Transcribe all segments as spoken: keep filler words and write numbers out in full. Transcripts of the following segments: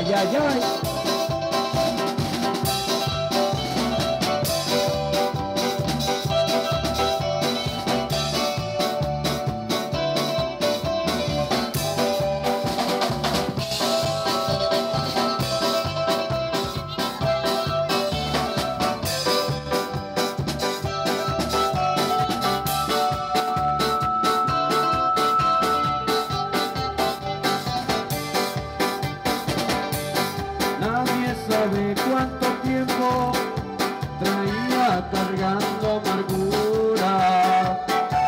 ay, ay, ay. Nadie sabe cuánto tiempo traía cargando amargura.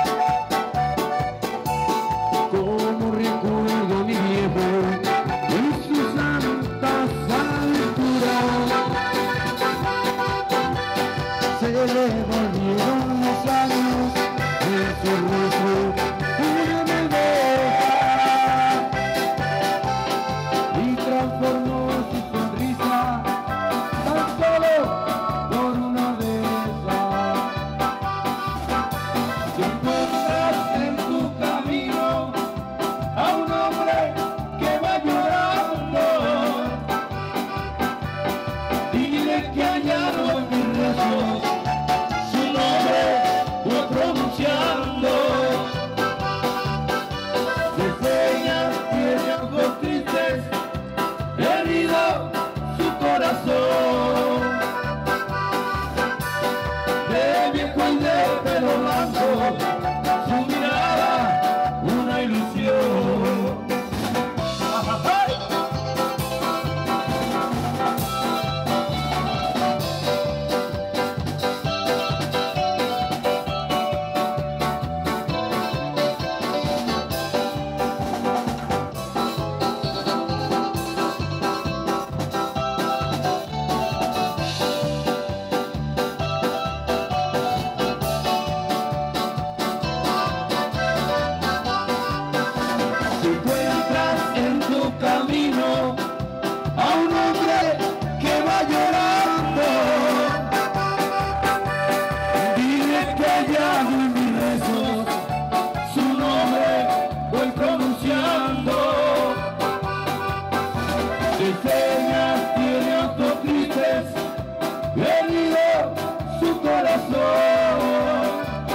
Como recuerdo mi viejo y sus santas aventuras. Se le volvieron los años en su rostro una melodía y transformó su sonrisa tan solo por una de esas. Si encuentras en tu camino a un hombre que va llorando, dile que allá no en mis rezos su nombre voy pronunciando. Desdeñas, tiene ojos tristes, herido su corazón. De viejo y de pelo blanco, su mirada una ilusión. Si encuentras en tu camino a un hombre que va llorando, dile que allá en mis rezos su nombre voy pronunciando. Desdeñas, tiene ojos tristes, herido su corazón.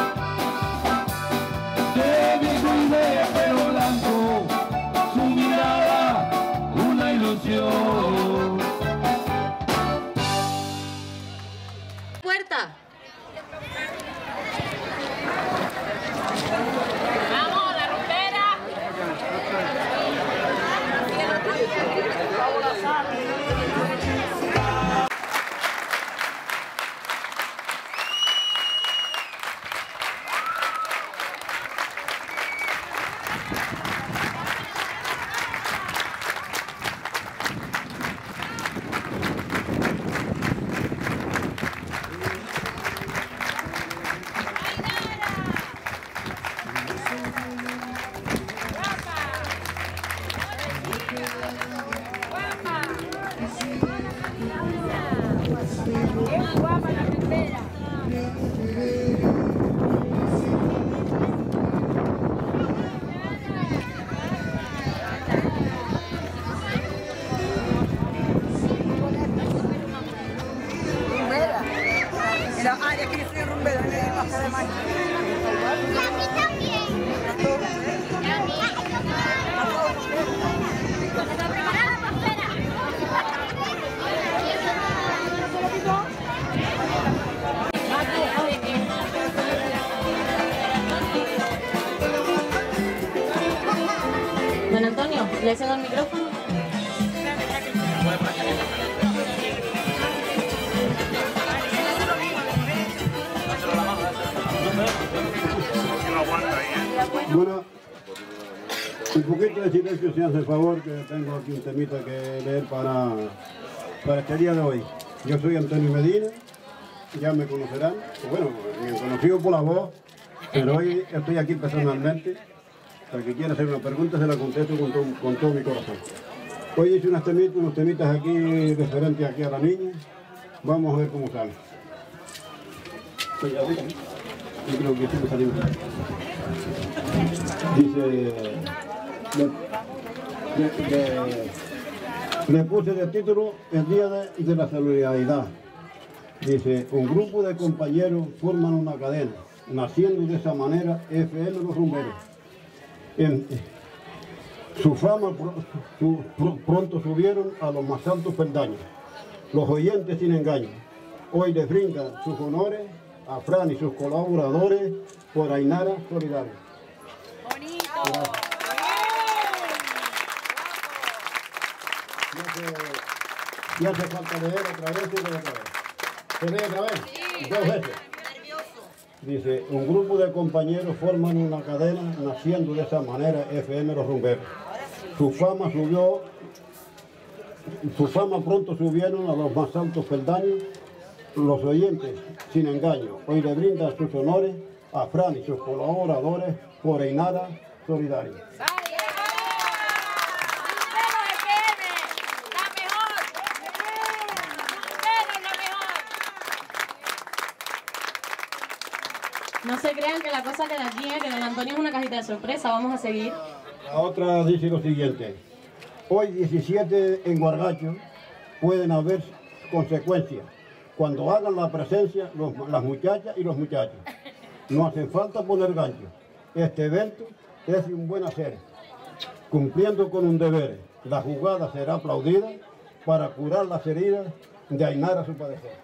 De viejo y de pelo blanco, su mirada una ilusión. Puerta. Vamos, la rumbera. Qué guapa la rumbera. Rumbera. Mira, ay, aquí yo soy rumbera, me da más cara de maíz. Y a mí también. Y a mí. ¿Está preparada para afuera? Don Antonio, ¿le cedo el micrófono? Bueno, un poquito de silencio si hace el favor, que tengo aquí un temita que leer para, para este día de hoy. Yo soy Antonio Medina, ya me conocerán, bueno, me han conocido por la voz, pero hoy estoy aquí personalmente. Para que quiera hacer una pregunta se la contesto con todo, con todo mi corazón. Hoy hice unos temitas, unos temitas aquí referentes aquí a la niña. Vamos a ver cómo sale. Estoy ahorita, ¿no? Yo creo que sí me salió. Dice... De, de, de, Le puse de título el Día de, de la Solidaridad. Dice, un grupo de compañeros forman una cadena, naciendo de esa manera F M Los Rumberos. En, su fama su, su, pronto subieron a los más altos peldaños. Los oyentes sin engaño. Hoy les brindan sus honores a Fran y sus colaboradores por Ainara Solidaria. Bonito. Si hace falta leer otra vez, y otra vez. ¿Se lee otra vez? Sí. Dos veces. Dice, un grupo de compañeros forman una cadena, naciendo de esa manera F M Los Rumberos. Su fama subió, su fama pronto subieron a los más altos peldaños. Los oyentes, sin engaño, hoy le brindan sus honores a Fran y sus colaboradores por Ainara Solidaria. No se crean que la cosa queda aquí, ¿eh? Que don Antonio es una cajita de sorpresa. Vamos a seguir. La otra dice lo siguiente. Hoy diecisiete en Guargacho pueden haber consecuencias cuando hagan la presencia los, las muchachas y los muchachos. No hace falta poner gancho. Este evento es un buen hacer. Cumpliendo con un deber, la jugada será aplaudida para curar las heridas de Ainara a su padecer.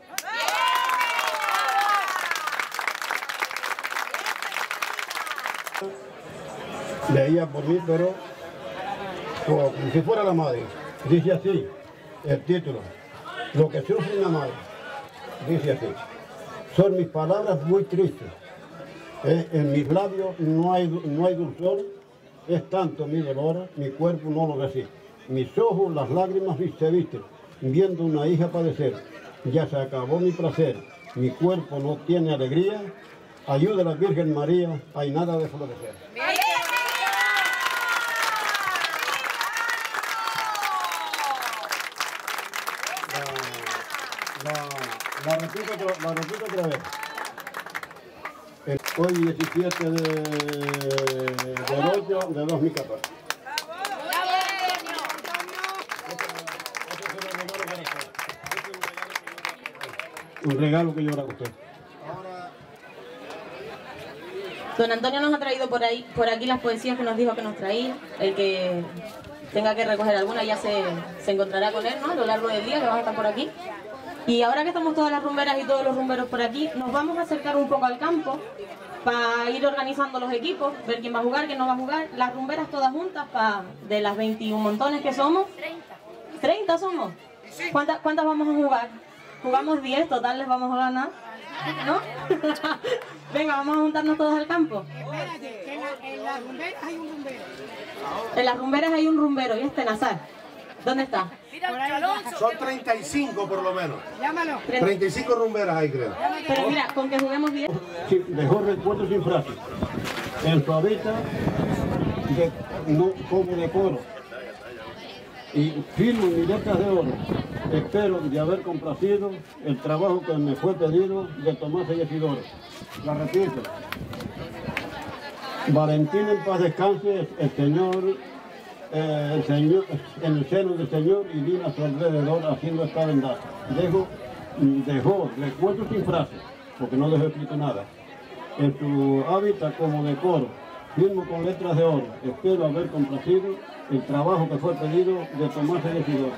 Leía por mí, pero como si fuera la madre. Dice así, el título, lo que sufre una madre. Dice así, son mis palabras muy tristes. Eh, en mis labios no hay, no hay dulzor, es tanto mi dolor, mi cuerpo no lo resiste. Mis ojos, las lágrimas se visten, viendo una hija padecer. Ya se acabó mi placer, mi cuerpo no tiene alegría. Ayuda a la Virgen María, hay nada de florecer. La, la, la, repito, otra, la repito otra vez. El, hoy diecisiete de, del ocho de dos mil catorce. Un regalo que yo le hago a usted. Don Antonio nos ha traído por ahí, por aquí las poesías que nos dijo que nos traía. El que tenga que recoger alguna ya se, se encontrará con él, ¿no? A lo largo del día, que van a estar por aquí. Y ahora que estamos todas las rumberas y todos los rumberos por aquí, nos vamos a acercar un poco al campo para ir organizando los equipos, ver quién va a jugar, quién no va a jugar. Las rumberas todas juntas, pa, de las veintiún montones que somos. treinta. ¿treinta somos? ¿Cuántas, ¿Cuántas vamos a jugar? Jugamos diez, total les vamos a ganar, ¿no? Venga, vamos a juntarnos todos al campo. Espérate, que en, la, en las rumberas hay un rumbero. En las rumberas hay un rumbero, y este Nazar. ¿Dónde está? Son treinta y cinco por lo menos. Llámalo. treinta y cinco rumberas hay, creo. Pero mira, con que juguemos diez. Sí, dejó recuerdos sin frase. En su hábitat de, no, como de coro. Y firmo mi letras de oro. Espero de haber complacido el trabajo que me fue pedido de Tomás y Isidoro. La repito. Valentín en paz descanse, el Señor, eh, el Señor, en el seno del Señor y Dina a su alrededor haciendo esta vendaje. Dejo, dejó recuerdos sin frase, porque no dejó escrito nada. En su hábitat como de coro, firmo con letras de oro. Espero haber complacido el trabajo que fue pedido de Tomás y Isidoro.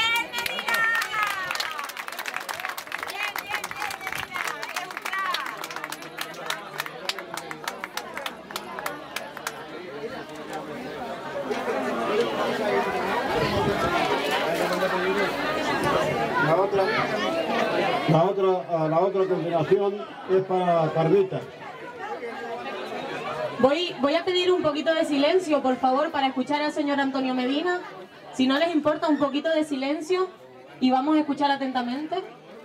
La otra, la otra, la otra combinación es para Carmita. Voy, voy a pedir un poquito de silencio, por favor, para escuchar al señor Antonio Medina. Si no les importa, un poquito de silencio y vamos a escuchar atentamente.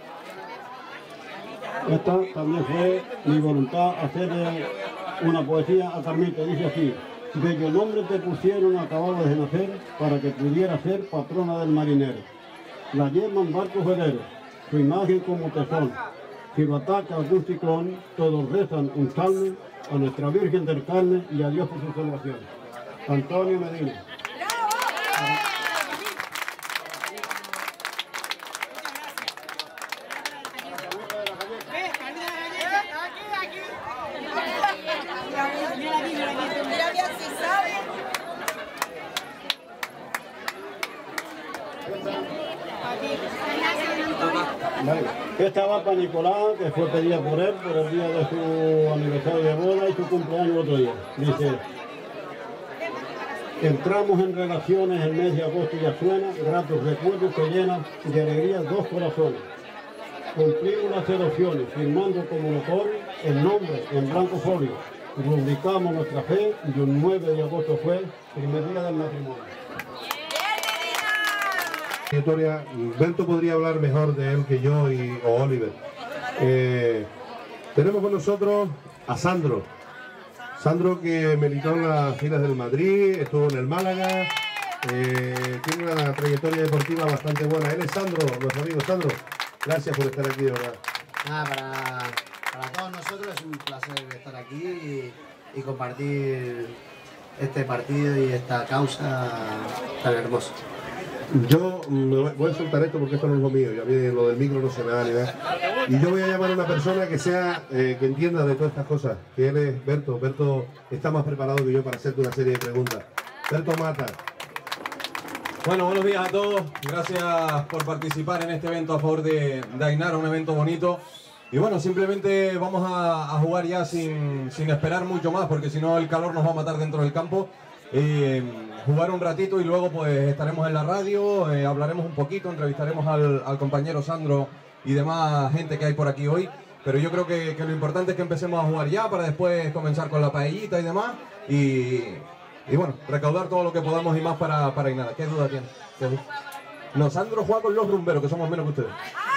Esta también fue mi voluntad hacerle una poesía a Carmita. Dice así: bello nombre te pusieron acabado de nacer para que pudiera ser patrona del marinero. La llaman barco velero, su imagen como tesón. Si lo ataca algún ciclón, todos rezan un salmo a nuestra Virgen del Carmen y a Dios por su salvación. Antonio Medina. Vale. Esta va para Nicolás, que fue pedida por él por el día de su aniversario de boda y su cumpleaños otro día. Dice: entramos en relaciones el mes de agosto y ya suena, gratos recuerdos que llenan de alegría dos corazones. Cumplimos las seducciones, firmando como notorio el nombre en blanco folio. Rubricamos nuestra fe y un nueve de agosto fue el primer día del matrimonio. Trayectoria, Berto podría hablar mejor de él que yo y, o Oliver. Eh, tenemos con nosotros a Sandro. Sandro, que militó en las filas del Madrid, estuvo en el Málaga, eh, tiene una trayectoria deportiva bastante buena. Él es Sandro, nuestro amigo Sandro. Gracias por estar aquí, de verdad. Nada, para, para todos nosotros es un placer estar aquí y, y compartir este partido y esta causa tan hermosa. Yo me voy a soltar esto porque esto no es lo mío, ya vi lo del micro no se me da ni nada. Y yo voy a llamar a una persona que sea, eh, que entienda de todas estas cosas, que él es Berto. Berto está más preparado que yo para hacerte una serie de preguntas. Berto Mata. Bueno, buenos días a todos, gracias por participar en este evento a favor de, de Ainara, un evento bonito. Y bueno, simplemente vamos a, a jugar ya sin, sin esperar mucho más, porque si no el calor nos va a matar dentro del campo. Eh, jugar un ratito y luego pues estaremos en la radio, eh, hablaremos un poquito, entrevistaremos al, al compañero Sandro y demás gente que hay por aquí hoy. Pero yo creo que, que lo importante es que empecemos a jugar ya para después comenzar con la paellita y demás. Y, y bueno, recaudar todo lo que podamos y más para, para Ainara. ¿Qué duda tiene? ¿Qué duda? No, Sandro juega con los rumberos, que somos menos que ustedes.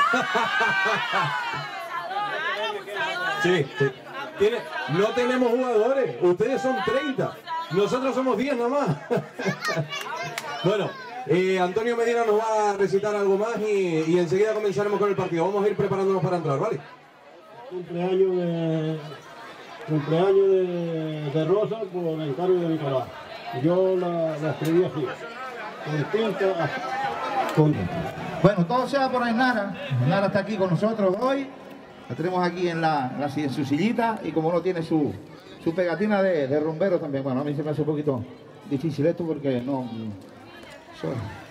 Sí, sí. ¿Tiene? No tenemos jugadores, ustedes son treinta. Nosotros somos diez nomás. Bueno, eh, Antonio Medina nos va a recitar algo más y, y enseguida comenzaremos con el partido. Vamos a ir preparándonos para entrar, ¿vale? Cumpleaños de, cumpleaños de, de Rosa por encargo de Nicolás. Yo la, la escribí así, con tinta, con... Bueno, todo sea por Ainara. Ainara está aquí con nosotros hoy. La tenemos aquí en, la, en, la, en su sillita y como no tiene su... su pegatina de, de rumbero también. Bueno, a mí se me hace un poquito difícil esto porque no... So,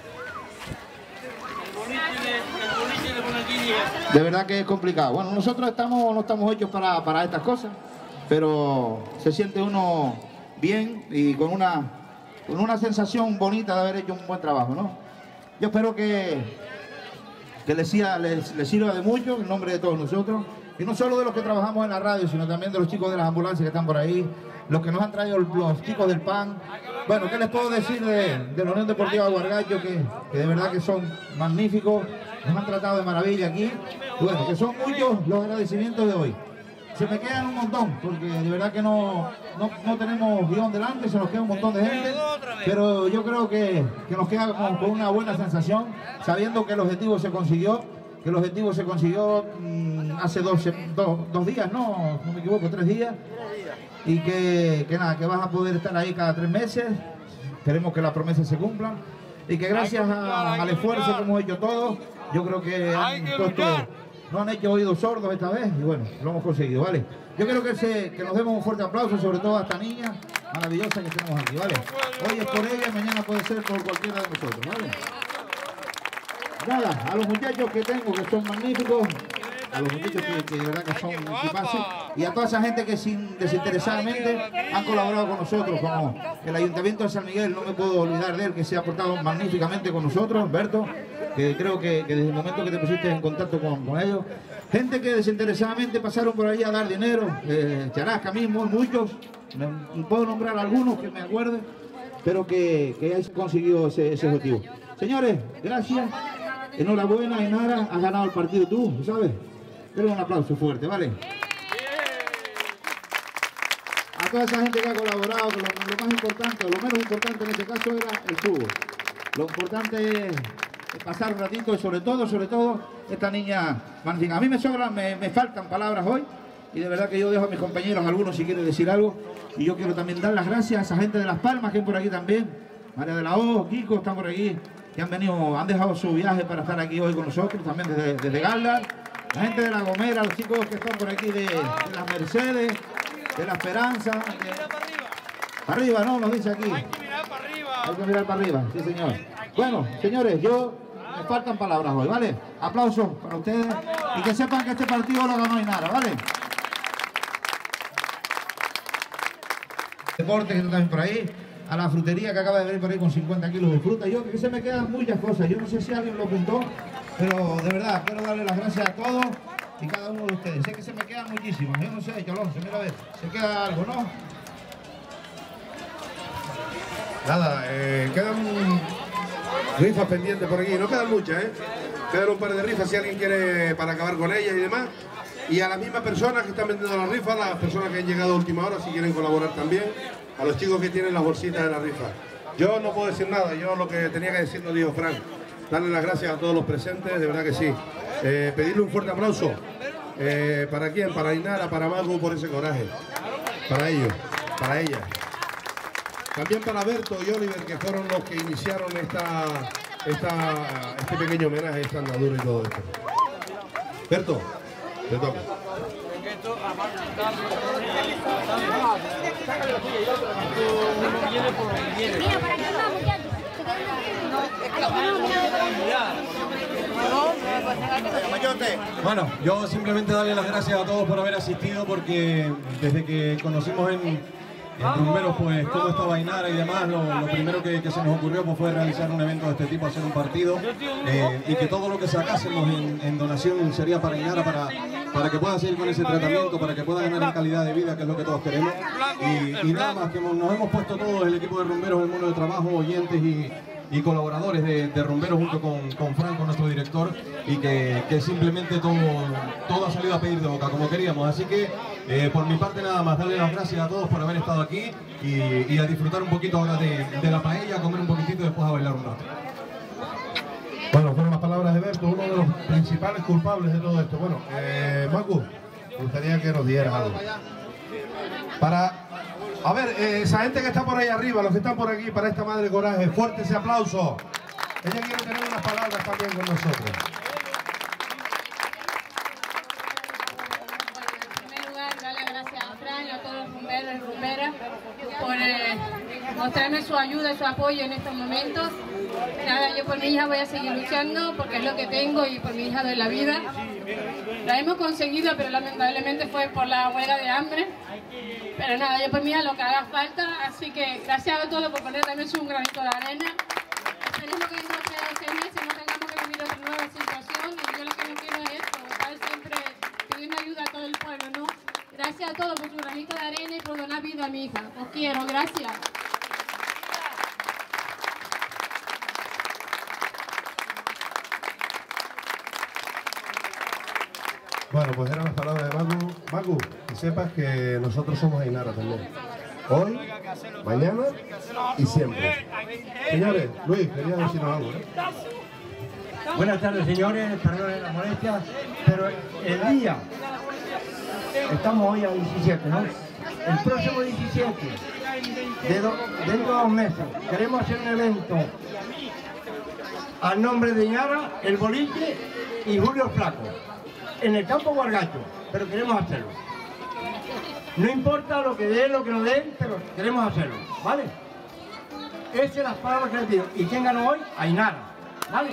de verdad que es complicado. Bueno, nosotros estamos, no estamos hechos para, para estas cosas, pero se siente uno bien y con una, con una sensación bonita de haber hecho un buen trabajo, ¿no? Yo espero que, que les, les, les sirva de mucho en nombre de todos nosotros. Y no solo de los que trabajamos en la radio, sino también de los chicos de las ambulancias que están por ahí, los que nos han traído los chicos del P A N. Bueno, ¿qué les puedo decir de, de la Unión Deportiva Guargallo? Que, que de verdad que son magníficos, nos han tratado de maravilla aquí. Y bueno, que son muchos los agradecimientos de hoy. Se me quedan un montón, porque de verdad que no, no, no tenemos guión delante, se nos queda un montón de gente. Pero yo creo que, que nos queda con, con una buena sensación, sabiendo que el objetivo se consiguió. Que el objetivo se consiguió mmm, hace dos, dos, dos días, no, no me equivoco, tres días. Y que, que nada, que vas a poder estar ahí cada tres meses. Esperemos que las promesas se cumplan. Y que gracias a, al esfuerzo que hemos hecho todos, yo creo que han puesto, no han hecho oídos sordos esta vez. Y bueno, lo hemos conseguido, ¿vale? Yo creo que, se, que nos demos un fuerte aplauso, sobre todo a esta niña maravillosa que tenemos aquí, ¿vale? Hoy es por ella, mañana puede ser por cualquiera de nosotros, ¿vale? Nada, a los muchachos que tengo que son magníficos, a los muchachos que, que de verdad que son equipazos y a toda esa gente que sin desinteresadamente han colaborado con nosotros, como el Ayuntamiento de San Miguel, no me puedo olvidar de él, que se ha portado magníficamente con nosotros, Berto, que creo que, que desde el momento que te pusiste en contacto con, con ellos, gente que desinteresadamente pasaron por ahí a dar dinero, eh, Charasca mismo, muchos, no puedo nombrar algunos que me acuerde, pero que, que ahí se consiguió ese, ese objetivo. Señores, gracias. Enhorabuena, Ainara, has ganado el partido tú, ¿sabes? Pero un aplauso fuerte, ¿vale? A toda esa gente que ha colaborado, que lo, lo más importante, o lo menos importante en este caso era el fútbol. Lo importante es pasar un ratito y sobre todo, sobre todo, esta niña magnífica. A mí me sobran, me, me faltan palabras hoy y de verdad que yo dejo a mis compañeros, algunos si quieren decir algo, y yo quiero también dar las gracias a esa gente de Las Palmas que hay por aquí también, María de la O, Kiko, están por aquí, que han venido, han dejado su viaje para estar aquí hoy con nosotros, también desde, desde Galdas, la gente de La Gomera, los chicos que están por aquí de, de las Mercedes, de La Esperanza, de, para arriba, ¿no? Nos dice aquí. Hay que mirar para arriba. Hay que mirar para arriba, sí señor. Bueno, señores, yo me faltan palabras hoy, ¿vale? Aplausos para ustedes y que sepan que este partido lo ganó Ainara, ¿vale? Deportes que están por ahí, a la frutería que acaba de venir por ahí con cincuenta kilos de fruta. Yo que se me quedan muchas cosas, yo no sé si alguien lo apuntó, pero de verdad quiero darle las gracias a todos y cada uno de ustedes. Sé que se me quedan muchísimas, yo no sé, Cholón, se mira a ver, se queda algo, ¿no? Nada, eh, quedan rifas pendientes por aquí, no quedan muchas, ¿eh? Quedan un par de rifas si alguien quiere para acabar con ellas y demás. Y a las mismas personas que están vendiendo las rifas, las personas que han llegado a última hora, si quieren colaborar también, a los chicos que tienen las bolsitas de la rifa. Yo no puedo decir nada, yo lo que tenía que decir lo dijo Frank. Darle las gracias a todos los presentes, de verdad que sí. Eh, pedirle un fuerte aplauso. Eh, ¿Para quién? Para Ainara, para Magu por ese coraje. Para ellos, para ellas. También para Berto y Oliver, que fueron los que iniciaron esta, esta, este pequeño homenaje, esta andadura y todo esto. Berto, te toca. Bueno, yo simplemente darle las gracias a todos por haber asistido, porque desde que conocimos en... En Rumberos, pues cómo estaba Ainara y demás, lo, lo primero que, que se nos ocurrió pues, fue realizar un evento de este tipo, hacer un partido eh, y que todo lo que sacásemos en, en donación sería para Ainara, para, para que pueda seguir con ese tratamiento, para que pueda ganar en calidad de vida, que es lo que todos queremos. Y, y nada más, que nos hemos puesto todos, el equipo de Rumberos, el mundo de trabajo, oyentes y, y colaboradores de, de Rumberos junto con, con Franco, nuestro director, y que, que simplemente todo, todo ha salido a pedir de boca como queríamos. Así que Eh, por mi parte nada más, darle las gracias a todos por haber estado aquí y, y a disfrutar un poquito ahora de, de la paella, a comer un poquitito y después a bailar un rato. Bueno, fueron las palabras de Berto, uno de los principales culpables de todo esto. Bueno, eh, Macu, me gustaría que nos dieras algo. Para, a ver, eh, esa gente que está por ahí arriba, los que están por aquí, para esta Madre Coraje, fuerte ese aplauso. Ella quiere tener unas palabras también con nosotros. Por eh, mostrarme su ayuda y su apoyo en estos momentos. Nada, yo por mi hija voy a seguir luchando porque es lo que tengo y por mi hija doy la vida. La hemos conseguido, pero lamentablemente fue por la huelga de hambre. Pero nada, yo por mi hija lo que haga falta, así que gracias a todos por poner también un granito de arena. Esperemos que dentro de seis meses no tengamos que vivir otra nueva situación y yo lo que no quiero es esto, estar siempre pidiendo ayuda a todo el pueblo, ¿no? Gracias a todos por su granito de arena y por donar vida a mi hija. Os quiero, gracias. Bueno, pues eran las palabras de Magu. Magu, que sepas que nosotros somos Ainara también. Hoy, mañana y siempre. Señores, Luis, quería decirnos algo, ¿no? Buenas tardes, señores, perdonen las molestias, pero el día, estamos hoy a diecisiete, ¿no? El próximo diecisiete, de do, dentro de dos meses, queremos hacer un evento al nombre de Ainara, el Boliche y Julio Flaco, en el campo Guargacho, pero queremos hacerlo. No importa lo que den, lo que no den, pero queremos hacerlo, ¿vale? Esas son las palabras que les digo. ¿Y quién ganó hoy? Ainara, ¿vale?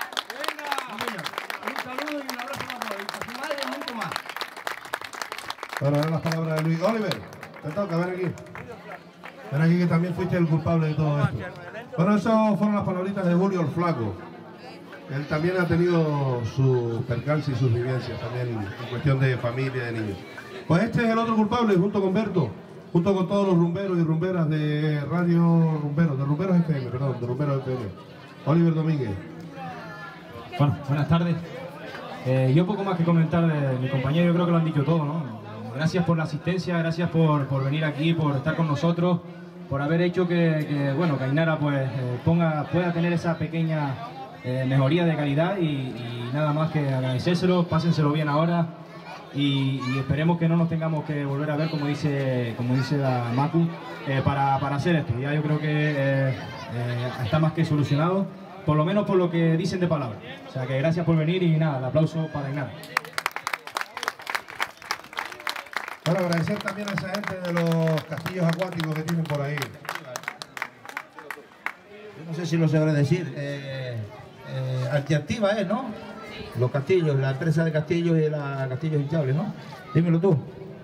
Un saludo y un abrazo para todos, y para su madre y mucho más. Bueno, eran las palabras de Luis. Oliver, te toca, ven aquí. Ven aquí que también fuiste el culpable de todo esto. Bueno, esas fueron las palabritas de Julio el Flaco. Él también ha tenido sus percances y sus vivencias también en cuestión de familia, de niños. Pues este es el otro culpable, junto con Berto, junto con todos los rumberos y rumberas de Radio Rumberos, de Rumberos F M, perdón, de Rumberos F M. Oliver Domínguez. Bueno, buenas tardes. Eh, yo poco más que comentar de mi compañero, yo creo que lo han dicho todo, ¿no? Gracias por la asistencia, gracias por, por venir aquí, por estar con nosotros, por haber hecho que, que bueno, que Ainara pues, eh, ponga, pueda tener esa pequeña eh, mejoría de calidad y, y nada más que agradecérselo, pásenselo bien ahora y, y esperemos que no nos tengamos que volver a ver, como dice, como dice la Macu, eh, para, para hacer esto. Ya yo creo que eh, eh, está más que solucionado, por lo menos por lo que dicen de palabra. O sea que gracias por venir y nada, el aplauso para Ainara. Bueno, agradecer también a esa gente de los castillos acuáticos que tienen por ahí. Yo no sé si lo sabré decir. Eh, eh, Artiactiva es, ¿no? Los castillos, la empresa de castillos y la castillos hinchables, ¿no? Dímelo tú.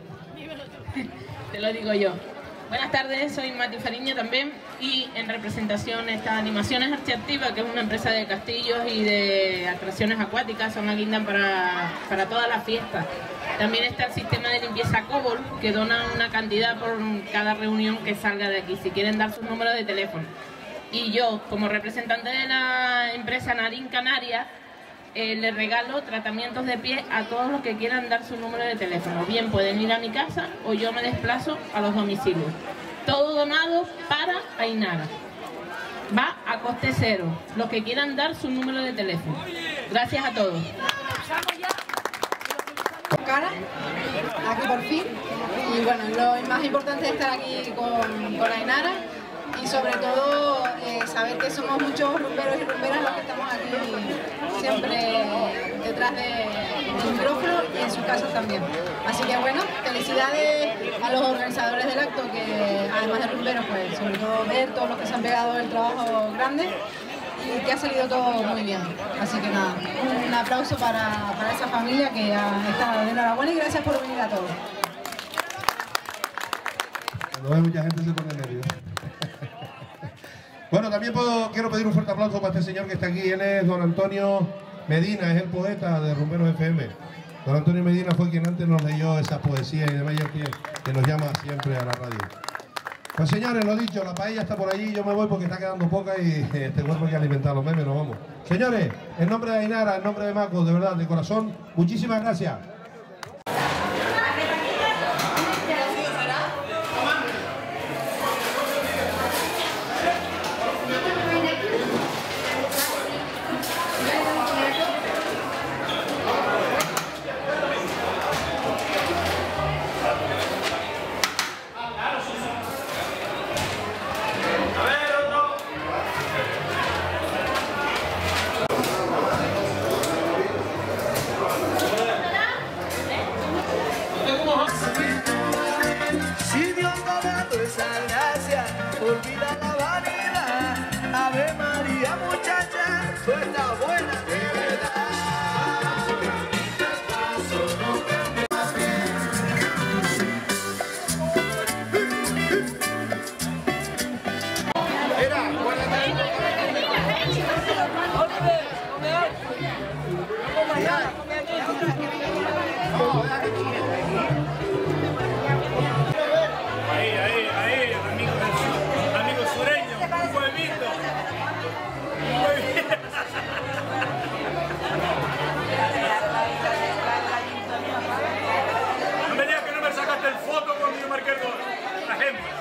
Te lo digo yo. Buenas tardes, soy Mati Fariña también y en representación está Animaciones Artiactiva, que es una empresa de castillos y de atracciones acuáticas, son guindan para, para todas las fiestas. También está el sistema de limpieza Cobol, que dona una cantidad por cada reunión que salga de aquí, si quieren dar sus números de teléfono. Y yo, como representante de la empresa Narín Canarias, Eh, le regalo tratamientos de pie a todos los que quieran dar su número de teléfono. Bien pueden ir a mi casa o yo me desplazo a los domicilios. Todo donado para Ainara. Va a coste cero. Los que quieran dar su número de teléfono. Gracias a todos. Cara, aquí por fin. Y bueno, lo más importante es estar aquí con, con Ainara. Y sobre todo eh, saber que somos muchos rumberos y rumberas los que estamos aquí siempre detrás del micrófono y en su casa también. Así que bueno, felicidades a los organizadores del acto, que además de rumberos, pues sobre todo ver todos los que se han pegado el trabajo grande y que ha salido todo muy bien. Así que nada, un aplauso para, para esa familia que está de enhorabuena y gracias por venir a todos. Cuando ve mucha gente se pone nerviosa. Bueno, también puedo, quiero pedir un fuerte aplauso para este señor que está aquí. Él es don Antonio Medina, es el poeta de Rumberos F M. Don Antonio Medina fue quien antes nos leyó esas poesías y demás, que, que nos llama siempre a la radio. Pues señores, lo dicho, la paella está por allí, yo me voy porque está quedando poca y este cuerpo hay que alimentar los memes, nos vamos. Señores, en nombre de Ainara, en nombre de Maco, de verdad, de corazón, muchísimas gracias. Si Dios no ha dado esa gracia, olvida la vanidad. Ave María, muchacha, suelta buena de verdad. Ahí, ahí, ahí, amigo, amigo sureño, un huevito. Un huevito. No me digas que no me sacaste el foto cuando yo marqué el gol. La gente.